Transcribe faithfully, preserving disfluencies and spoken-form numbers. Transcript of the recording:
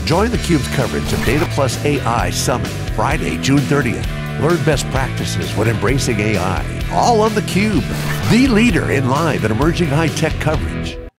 Join theCUBE's coverage of Data Plus A I Summit, Friday, June thirtieth. Learn best practices when embracing A I, all on theCUBE, the leader in live and emerging high-tech coverage.